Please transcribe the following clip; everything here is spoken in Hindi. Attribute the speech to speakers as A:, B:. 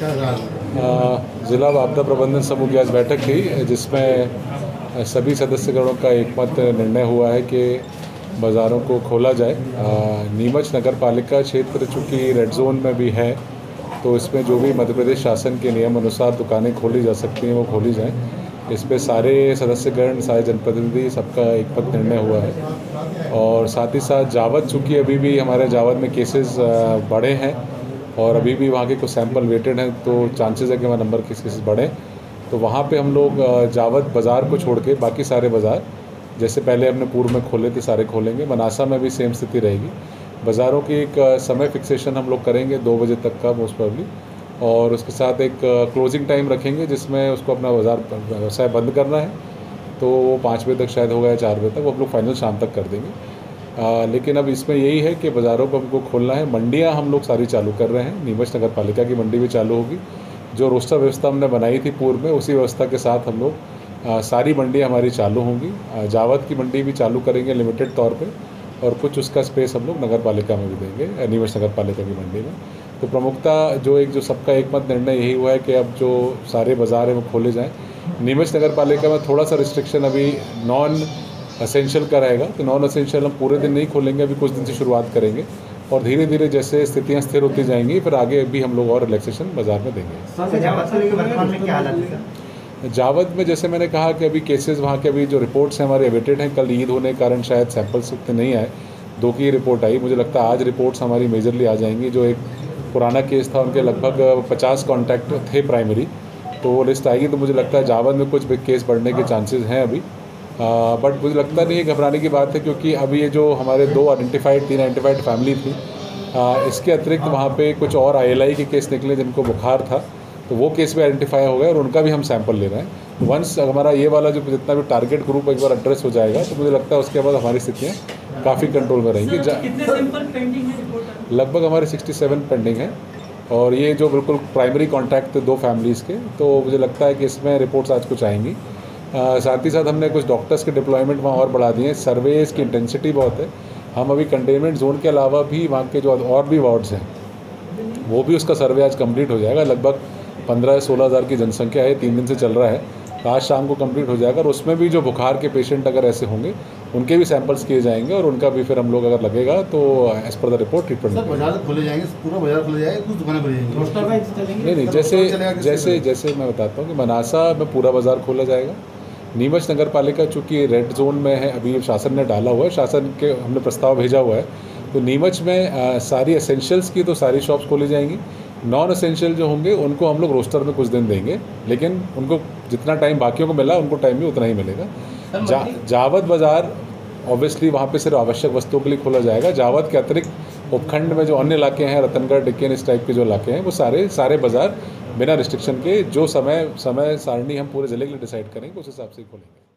A: जिला आपदा प्रबंधन समूह की आज बैठक थी जिसमें सभी सदस्यगणों का एकमत निर्णय हुआ है कि बाज़ारों को खोला जाए। नीमच नगर पालिका क्षेत्र चूँकि रेड जोन में भी है तो इसमें जो भी मध्य प्रदेश शासन के नियम अनुसार दुकानें खोली जा सकती हैं वो खोली जाएं। इस पे सारे सदस्यगण, सारे जनप्रतिनिधि, सबका एकमत निर्णय हुआ है। और साथ ही साथ जावद, चूँकि अभी भी हमारे जावद में केसेस बढ़े हैं और अभी भी वहाँ के कुछ सैंपल वेटेड हैं तो चांसेस है कि वहाँ नंबर के केसेस बढ़े, तो वहाँ पे हम लोग जावद बाज़ार को छोड़ के बाकी सारे बाज़ार जैसे पहले हमने पूर्व में खोले थे सारे खोलेंगे। मनासा में भी सेम स्थिति रहेगी। बाज़ारों की एक समय फिक्सेशन हम लोग करेंगे 2 बजे तक का मोस्ट प्रोबेबली, और उसके साथ एक क्लोजिंग टाइम रखेंगे जिसमें उसको अपना बाज़ार व्यवसाय बंद करना है तो वो 5 बजे तक शायद होगा या 4 बजे तक, वो हम लोग फाइनल शाम तक कर देंगे। लेकिन अब इसमें यही है कि बाज़ारों को हमको खोलना है। मंडियां हम लोग सारी चालू कर रहे हैं। नीमच नगर पालिका की मंडी भी चालू होगी। जो रोस्टर व्यवस्था हमने बनाई थी पूर्व में उसी व्यवस्था के साथ हम लोग सारी मंडियां हमारी चालू होंगी। जावद की मंडी भी चालू करेंगे लिमिटेड तौर पे, और कुछ उसका स्पेस हम लोग नगर पालिका में भी देंगे, नीमच नगर पालिका की मंडी में। तो प्रमुखता जो सबका एकमत निर्णय यही हुआ है कि अब जो सारे बाज़ार हैं वो खोले जाएँ। नीमच नगर पालिका में थोड़ा सा रिस्ट्रिक्शन अभी नॉन असेंशियल का रहेगा, तो नॉन असेंशियल हम पूरे दिन नहीं खोलेंगे, अभी कुछ दिन से शुरुआत करेंगे और धीरे धीरे जैसे स्थितियां स्थिर होती जाएंगी फिर आगे भी हम लोग और रिलैक्सेशन बाजार में देंगे। जावद में जैसे मैंने कहा कि अभी केसेस वहाँ के अभी जो रिपोर्ट्स हैं हमारे अवेटेड हैं। कल ईद होने के कारण शायद सैंपल्स उतने नहीं आए, 2 की रिपोर्ट आई। मुझे लगता है आज रिपोर्ट्स हमारी मेजरली आ जाएंगी। जो एक पुराना केस था उनके लगभग 50 कॉन्टैक्ट थे प्राइमरी, तो वो लिस्ट आएगी। तो मुझे लगता है जावद में कुछ केस बढ़ने के चांसेस हैं अभी, बट मुझे लगता नहीं है घबराने की बात है, क्योंकि अभी ये जो हमारे 3 आइडेंटिफाइड फैमिली थी, इसके अतिरिक्त वहाँ पे कुछ और ILI के केस निकले जिनको बुखार था, तो वो केस भी आइडेंटिफाई हो गए और उनका भी हम सैंपल ले रहे हैं। तो वंस हमारा ये वाला जो जितना भी टारगेट ग्रुप एक बार एड्रेस हो जाएगा तो मुझे लगता है उसके बाद हमारी स्थितियाँ काफ़ी कंट्रोल में रहेंगी। लगभग हमारे 67 पेंडिंग हैं, और ये जो बिल्कुल प्राइमरी कॉन्टैक्ट थे 2 फैमिलीज़ के, तो मुझे लगता है कि इसमें रिपोर्ट्स आज कुछ आएंगी। साथ ही साथ हमने कुछ डॉक्टर्स के डिप्लॉयमेंट वहाँ और बढ़ा दिए हैं। सर्वेज की इंटेंसिटी बहुत है। हम अभी कंटेनमेंट जोन के अलावा भी वहाँ के जो और भी वार्ड्स हैं वो भी उसका सर्वे आज कंप्लीट हो जाएगा। लगभग 15-16 हज़ार की जनसंख्या है, 3 दिन से चल रहा है, तो आज शाम को कंप्लीट हो जाएगा। और उसमें भी जो बुखार के पेशेंट अगर ऐसे होंगे उनके भी सैंपल्स किए जाएंगे और उनका भी फिर हम लोग अगर लगेगा तो as per the report treatment.
B: बाजार खोले जाएंगे, पूरा बाजार खोले जाएगा, कुछ दुकानें खुली
A: नहीं, जैसे मैं बताता हूँ कि मनासा में पूरा बाज़ार खोला जाएगा। नीमच नगर पालिका चूँकि रेड जोन में है, अभी शासन ने डाला हुआ है, शासन के हमने प्रस्ताव भेजा हुआ है, तो नीमच में सारी एसेंशियल्स की तो सारी शॉप्स खोली जाएंगी। नॉन एसेंशियल जो होंगे उनको हम लोग रोस्टर में कुछ दिन देंगे, लेकिन उनको जितना टाइम बाकियों को मिला उनको टाइम भी उतना ही मिलेगा। जावद बाज़ार ऑब्वियसली वहाँ पे सिर्फ आवश्यक वस्तुओं के लिए खोला जाएगा। जावद के अतिरिक्त उपखंड में जो अन्य इलाके हैं, रतनगढ़, डिक्केन, इस टाइप के जो इलाके हैं, वो सारे बाज़ार बिना रिस्ट्रिक्शन के जो समय सारणी हम पूरे ज़िले के लिए डिसाइड करेंगे उस हिसाब से खोलेंगे।